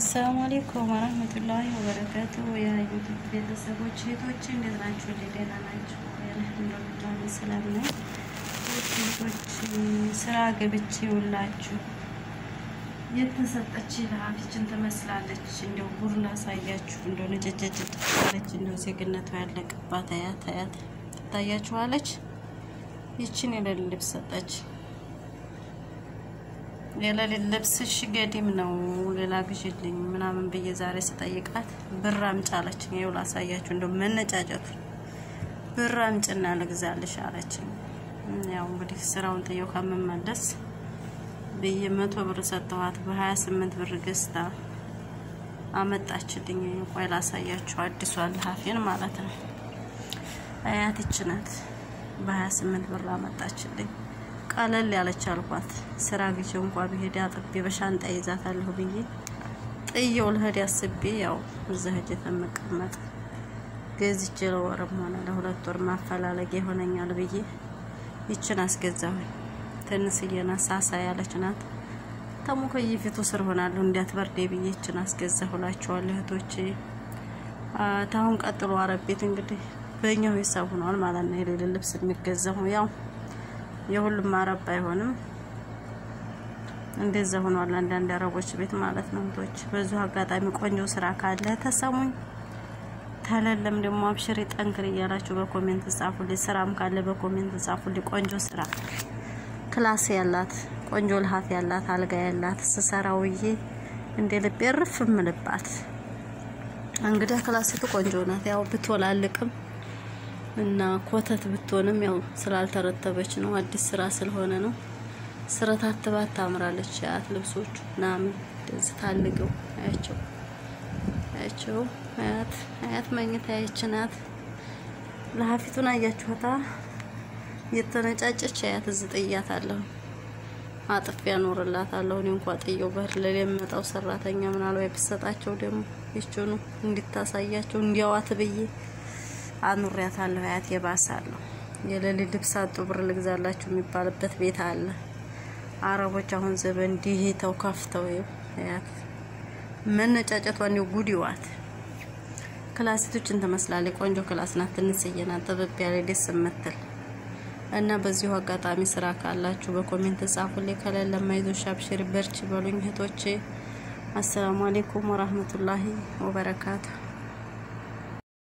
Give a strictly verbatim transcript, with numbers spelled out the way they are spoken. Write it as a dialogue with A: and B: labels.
A: السلام عليكم ورحمة الله وبركاته يا يوتيوب ቤተሰቦች ሄቶች እንዴት ናችሁ? ደህና ናችሁ? አልሐምዱሊላህ ሰላም ነኝ። ሄቶች ስራ ገብቼ ውላችሁ የተሰጠች ለአፍችን ተመስላለች እንደው ጉርላ ሳያችሁ እንደው ነጨጨጭ ተፈለች እንደው ዜግነቷ ያለቀባት አያት አያት ታያችኋለች። ይችን የሌለ ልብስ ሰጠች። የሌለ ልብስሽ ገዲም ነው ሌላ ግሽልኝ ምናምን በየዛሬ ስጠይቃት ብራም ጫለች። ይኸው ላሳያችሁ እንደው መነጫጨቱ ብራም ጭና ልግዛልሽ አለች። ያው እንግዲህ ስራውን ጥየው ከመመለስ በየመቶ ብር ሰጥቷት በ28 ብር ገዝታ አመጣችልኝ። ቆይ ላሳያችሁ አዲሷን ሀፊን ማለት ነው። አያትች ናት በ28 ብር አመጣችልኝ። ቀለል ያለች አልኳት ስራ ግጭ እንኳን ቢሄድ አጥቤ በሻንጣ ይዛታለሁ ብዬ ጥየው ለሄድ ያስቤ ያው ዘህጀ ተመቀመጥ ገዝቼ ለወርም ሆነ ለሁለት ወር ማፈላለግ ይሆነኛል ብዬ ይችን አስገዛሁ። ተንስየና ሳሳ ያለች ናት ተሙከይፊቱ ስር ሆናለሁ እንዲያትበርዴ ብዬ ይችን አስገዛሁላችኋለሁ እህቶቼ። ታውን ቀጥሎ አረቤት እንግዲህ በእኛው ሂሳብ ሆኗል ማለት ነው። የሌለ ልብስ የሚገዛው ያው የሁሉም አረብ አይሆንም እንደዛ ሆኗል አንዳንድ አረቦች ቤት ማለት ነው። እህቶች በዙ አጋጣሚ ቆንጆ ስራ ካለ ተሰሙኝ ታለለም ደግሞ አብሽሪ ጠንክር እያላችሁ በኮሜንት ጻፉልኝ። ስራም ካለ በኮሜንት ጻፉልኝ። ቆንጆ ስራ ክላስ ያላት ቆንጆ ለሀፍ ያላት አልጋ ያላት ስሰራውዬ እንደ ልብ ይርፍ ምልባት እንግዲህ ክላስቱ ቆንጆ ናት። ያው ብትወላልቅም እና ኮተት ብትሆንም ያው ስላልተረተበች ነው አዲስ ስራ ስለሆነ ነው። ስራታትባት ታምራለች። ያት ልብሶቹ ናምን እንደዚህ ታልገው አያቸው አያቸው አያት አያት መኝታ ያችናት ለሀፊቱን አያችሁታ የተነጫጨች አያት ዝጥያታለሁ አጥፍ ያኖርላታለሁ። እኔ እንኳን ጥየው በር ለለመጣው ሰራተኛ ምናልባት ቢሰጣቸው ደግሞ ይችኑ እንድታሳያቸው እንዲያዋት ብዬ አኑሪያታለሁ። አያት የባሳለሁ የሌለ ልብስ አጡ ብር ልግዛላችሁ የሚባልበት ቤት አለ። አረቦች አሁን ዘበን ዲሄተው ከፍተው አያት መነጫጨቷን ጉዲዋት ክላስቶችን ተመስላለች። ቆንጆ ክላስ ናት። ትንስየና ጥብብ ያለ ደስ የምትል እና በዚሁ አጋጣሚ ስራ ካላችሁ በኮሜንት ጻፉልኝ። ከሌለ ማይዞሽ አብሽሪ በርቺ በሉኝ እህቶቼ። አሰላሙ አለይኩም ወራህመቱላሂ ወበረካቱ።